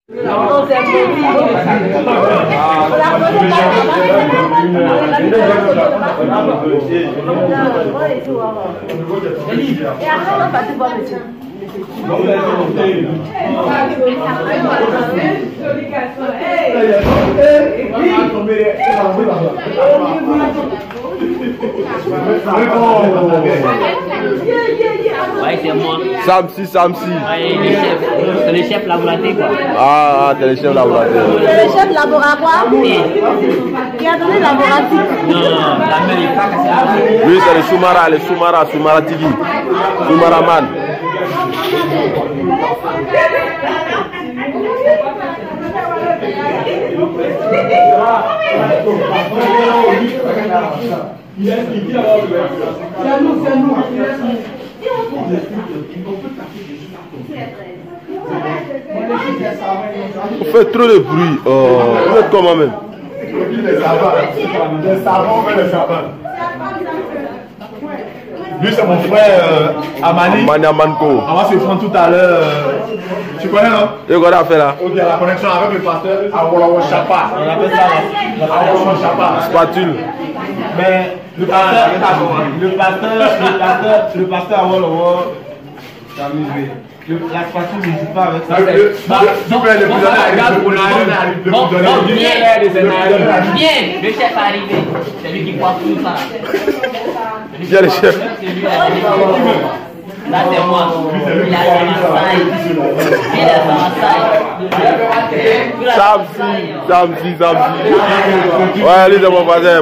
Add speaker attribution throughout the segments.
Speaker 1: Ouais, c'est moi.
Speaker 2: Samsi.
Speaker 1: C'est le chef laboratoire quoi.
Speaker 2: Ah, t'es le chef laboratoire.
Speaker 3: C'est le chef laboratoire qui a donné laboratoire.
Speaker 1: Non, la mère est pas cassée.
Speaker 2: Lui, c'est le Soumara Tigi. Soumara Man. Vous faites trop de bruit. Vous êtes comment même?
Speaker 4: Les savants, les savants. Lui, c'est mon frère Amani.
Speaker 2: Amanko.
Speaker 4: On va se prendre tout à l'heure. Tu connais, non?
Speaker 2: Et qu'on a fait là?
Speaker 4: Ok, la connexion avec le pasteur Awolowo Chapa. On appelle ça Awolowo Chapa.
Speaker 2: Spatule.
Speaker 4: Mais le pasteur Awolowo, ça m'amuse. La spatule ne joue pas avec ça.
Speaker 1: Bien, le chef est arrivé. C'est lui qui croit tout ça.
Speaker 2: Qui est le chef?
Speaker 1: Là, c'est moi. Il a
Speaker 2: Samsi. Ouais, lui, c'est mon voisin.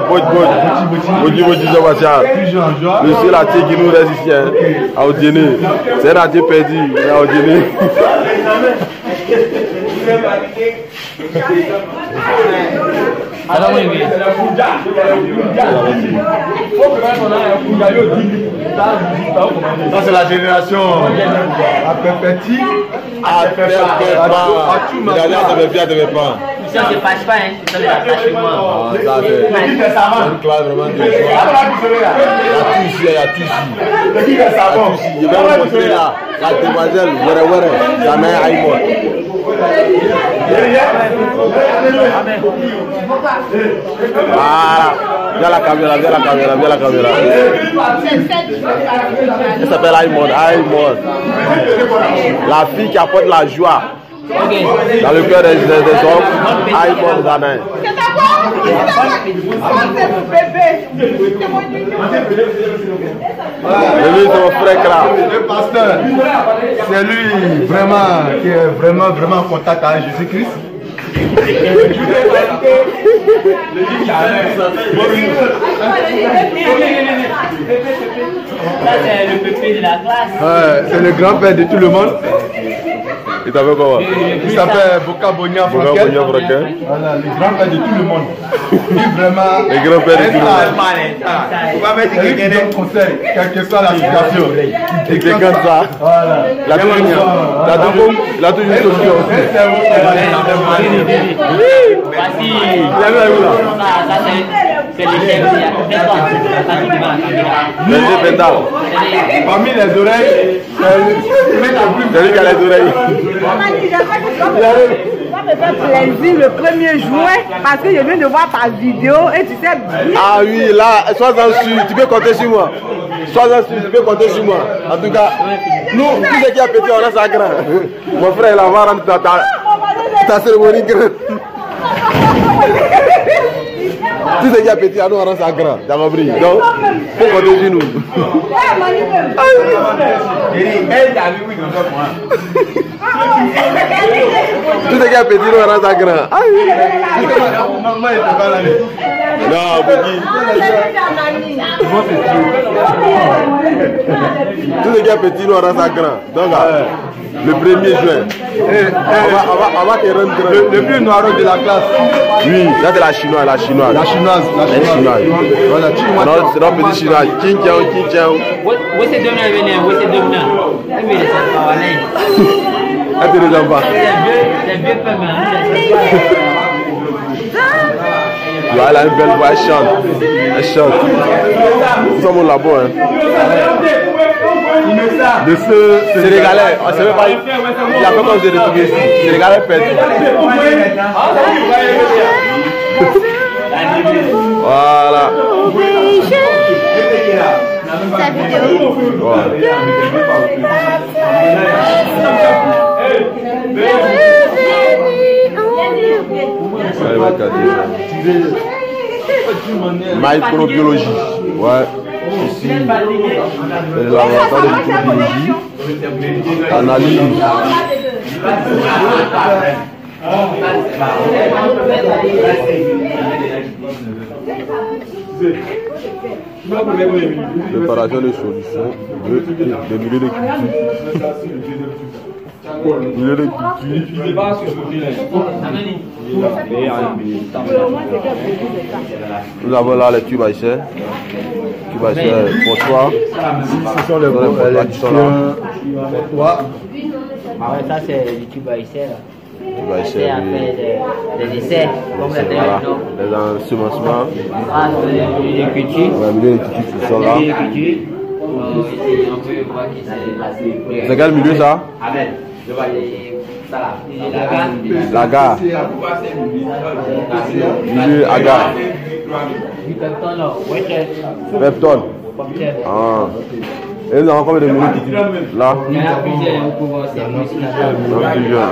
Speaker 2: Le seul atelier qui nous reste ici, à Odiene. C'est un atelier perdu, à Odiene.
Speaker 1: Alors, oui.
Speaker 4: Ça, c'est la génération à Pépéti.
Speaker 1: Ça ne passe pas, hein. Ça ne passe pas.
Speaker 2: C'est une classe vraiment de il y a tout ici. Je vais vous montrer là. La demoiselle, sa mère Aïmon. Voilà. Viens la caméra. Elle s'appelle Aïmon. La fille qui apporte la joie dans le cœur des hommes. Aïmon Ghanaï. Lui, c'est mon frère Kra.
Speaker 4: Le pasteur, c'est lui vraiment qui est vraiment en contact avec Jésus-Christ.
Speaker 1: C'est le pépé de la classe.
Speaker 4: Ouais, c'est le grand-père de tout le monde.
Speaker 2: Il t'appelle comment?
Speaker 4: Il s'appelle Boka Bonia Frankel. Voilà, le grand-père de tout le monde. Vraiment.
Speaker 2: Le grand-père de tout le monde.
Speaker 4: C'est lui qui donne conseil, quelle que soit la situation.
Speaker 2: Il décante ça.
Speaker 4: Voilà.
Speaker 2: La toujours solution.
Speaker 1: C'est le chef.
Speaker 4: Parmi les oreilles,
Speaker 2: c'est lui qui a les oreilles.
Speaker 3: Ça me fait plaisir le 1er juin parce que je viens de voir ta vidéo et tu sais bien.
Speaker 2: Ah oui, là, sois-en sûr, tu peux compter sur moi. Sois-en sûr, tu peux compter sur moi. En tout cas, nous, tout ce qui est petit, on reste à grand. Mon frère, il va rendre ta cérémonie grande. Tout ce qui est petit, nous, on reste à grand. Ça m'a pris. Donc, il faut compter sur nous. Tout ce qui est petit, nous, on reste à grand. Non, petit. Tout ce qui est petit, nous, on reste à grand. Donc, le 1er juin, on va te rendre grand.
Speaker 4: Le plus noir de la classe.
Speaker 2: Oui, là c'est la chinoise.
Speaker 4: La chinoise. Voilà,
Speaker 2: c'est notre petit chinois. Kintiao.
Speaker 1: Où c'est demain, où c'est demain?
Speaker 2: Elle te les envoie.
Speaker 1: C'est bien pas mal.
Speaker 2: Elle a une belle voix, elle chante. Nous sommes là-bas. de ce Sénégalais. On ne savait pas. Il y a pas comme de retrouver ici. Sénégalais perdu. Voilà. Microbiologie. Ouais. Ici, c'est le laboratoire de microbiologie. Analyse. Préparation de solutions de milieux de culture. Milieu de culture. Nous avons là les tubes à essai. Tubes à essai François. Ce sont les François qui sont là.
Speaker 1: Ça c'est du tube à essai là.
Speaker 2: Tu vas essayer
Speaker 1: des essais, comme la dernière.
Speaker 2: Les ensemencements.
Speaker 1: Ah, le milieu de culture.
Speaker 2: Le milieu de culture qui sont là.
Speaker 1: Le milieu de culture. On peut voir qui c'est.
Speaker 2: C'est quel milieu ça? La gare. Milieu à gare. Pepton. Ah. Et nous avons combien de minutes là?
Speaker 1: Il y en a plusieurs, on peut voir, c'est plusieurs.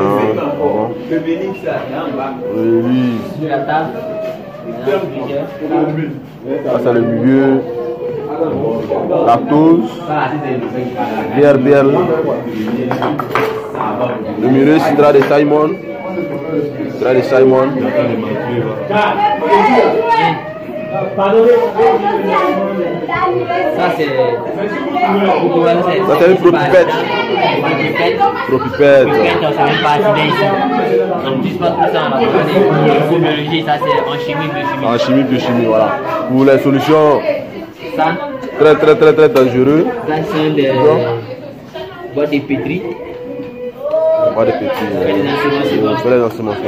Speaker 2: Oui.
Speaker 1: Sur la table, il y en a plusieurs.
Speaker 2: Ça c'est le milieu. Lactose. BRBL. Le milieu Citra de Simon. Citra de Simon.
Speaker 1: Ça c'est
Speaker 2: une propipette. Propipette.
Speaker 1: On n'utilise pas tout ça en microbiologie, ça c'est en chimie, biochimie.
Speaker 2: En chimie, biochimie, voilà. Pour les solutions
Speaker 1: ça,
Speaker 2: très dangereux.
Speaker 1: ça sont des boîtes de pétri.
Speaker 2: Boîtes de pétri. On fait les ensemencements.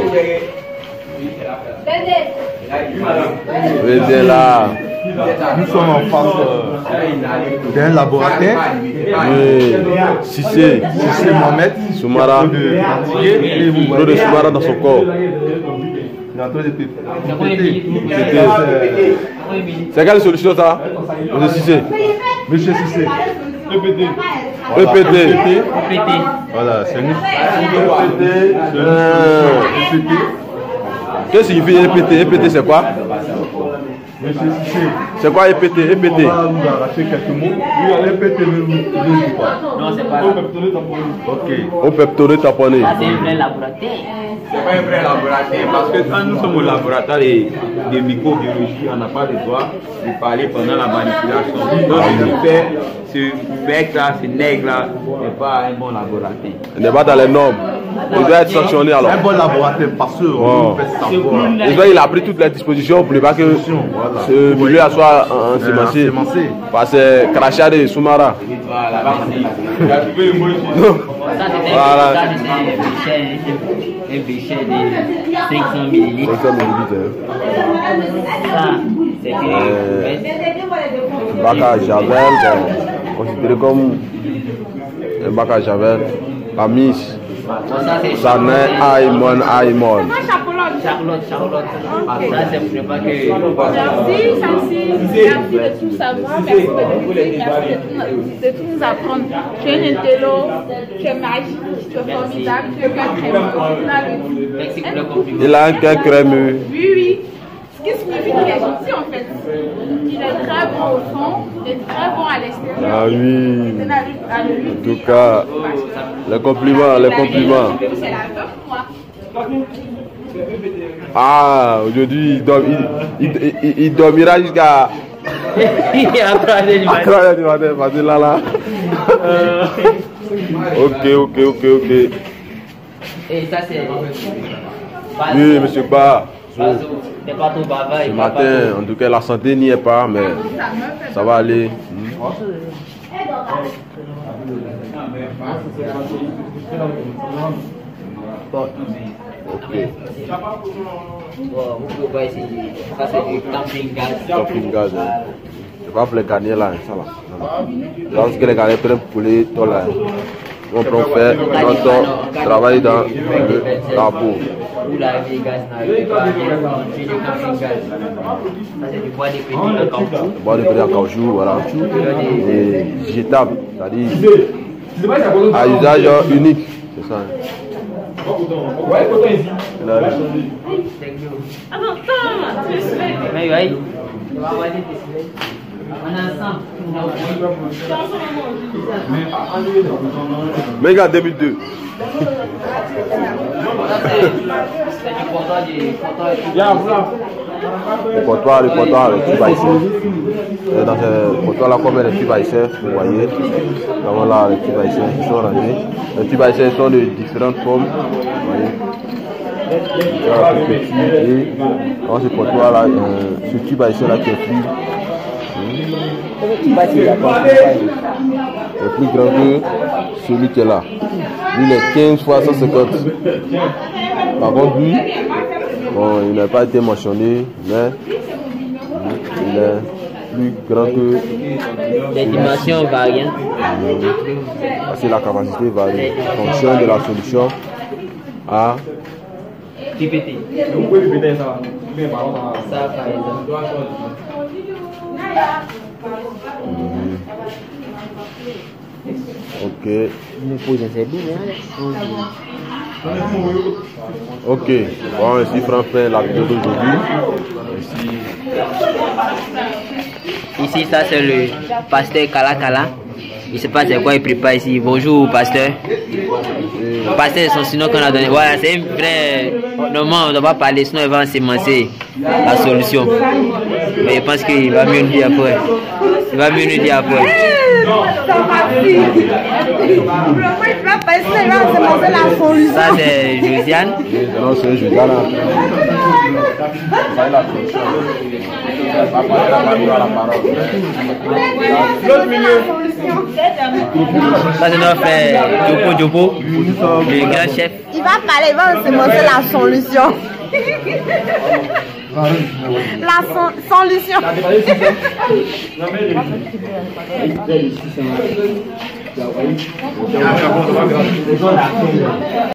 Speaker 2: Venez là.
Speaker 4: Nous sommes en face d'un laboratoire.
Speaker 2: Oui. Cissé
Speaker 4: Mohamed.
Speaker 2: Soumara. L'eau de Soumara dans son corps. C'est quelle solution ça? Monsieur Cissé.
Speaker 4: Monsieur Cissé.
Speaker 2: EPT.
Speaker 4: Voilà, c'est nous. EPT.
Speaker 2: Qu'est-ce que signifie EPT? EPT c'est quoi?
Speaker 4: Monsieur Cissé.
Speaker 2: C'est quoi EPT? EPT.
Speaker 4: On va nous arracher quelques mots. Oui, EPT ne dit pas.
Speaker 1: Non, c'est pas.
Speaker 4: Ok.
Speaker 2: Au peptoné tamponné.
Speaker 1: Ça c'est un vrai laboratoire.
Speaker 5: C'est pas un vrai laboratoire parce que quand nous sommes au laboratoire de microbiologie, on n'a pas le droit de parler pendant la manipulation. Donc ce mec là, ce nègre là, n'est pas un bon laboratoire.
Speaker 2: Il n'est pas dans les normes. Il doit être sanctionné alors.
Speaker 4: Un bon laboratoire parce qu'on fait savoir.
Speaker 2: Il a pris toutes les dispositions pour ne pas que ce milieu soit ensemencé. Parce que c'est crachat de Soumara.
Speaker 5: Voilà.
Speaker 2: Voilà.
Speaker 1: Un béchet de 500 ml.
Speaker 2: 500 ml.
Speaker 1: Ça, c'est que.
Speaker 2: Bac à Javel, considéré comme un bac à Javel, la mise. Ça n'est Aïmon.
Speaker 6: Charlotte.
Speaker 1: Ça, c'est pour ne pas que.
Speaker 6: Merci de tout savoir, merci de l'écouter, merci de tout nous apprendre. Tu es un intello, tu es magique, tu es formidable, tu es pas crémeux.
Speaker 1: Merci pour le compliment.
Speaker 2: Il a un cœur crémeux.
Speaker 6: Oui. Ce qui signifie qu'il est gentil en fait. Il est très bon au fond, il est très bon à l'extérieur.
Speaker 2: Ah oui.
Speaker 6: En
Speaker 2: tout cas, les compliments.
Speaker 6: C'est la veuve, moi.
Speaker 2: Ah, aujourd'hui, il dormira jusqu'à 3h du matin. Parce que là. Ok.
Speaker 1: Et ça, c'est.
Speaker 2: Oui, monsieur Ba.
Speaker 1: T'es pas trop bavard.
Speaker 2: Ce matin, en tout cas, la santé n'y est pas, mais ça va aller. Ok.
Speaker 1: Vous pouvez voir ici, ça c'est du camping gaz.
Speaker 2: Camping gaz. C'est va pour les garniers là, ça là. Parce que les garniers prennent poulet, tout là. On prend faire notre travail dans le labo.
Speaker 1: Ou la vieille gaz, c'est du bois de pédé en caoutchouc.
Speaker 2: Bois de pédé en caoutchouc, voilà. Et jetable, c'est-à-dire à usage unique, c'est ça. Méga 2002. Le comptoir, le tube à essai. Dans ce comptoir là, comme les tubes à essai, vous voyez. Dans là, les tubes à essai sont rangés. Les tubes à essai sont de différentes formes. Vous voyez. Et dans ce comptoir là, ce tube à essai là qui est plus. Est plus grand que celui qui est là. Lui, il est 15 fois 150. Par contre, lui, bon, il n'a pas été mentionné, mais il est plus grand que.
Speaker 1: Les dimensions varient.
Speaker 2: Parce que la capacité varie en fonction de la solution à.
Speaker 1: TPT. Vous pouvez répéter ça. Ça, par exemple.
Speaker 2: Ok. Ok. Bon, ici Franck fait la vidéo d'aujourd'hui.
Speaker 1: Ici, ça c'est le pasteur Kala. Il ne sait pas c'est quoi il prépare ici. Bonjour, pasteur. Pasteur, c'est son sinon qu'on a donné. Voilà, c'est un vrai. Normalement, on ne doit pas parler, sinon il va ensemencer la solution. Mais je pense qu'il va mieux nous dire après. Il va mieux nous dire après. Ça, c'est Josiane.
Speaker 2: Non, c'est Josiane.
Speaker 1: Ça, c'est notre frère Djopo, le grand chef.
Speaker 3: Il va parler, il va ensemencer la solution. La solution.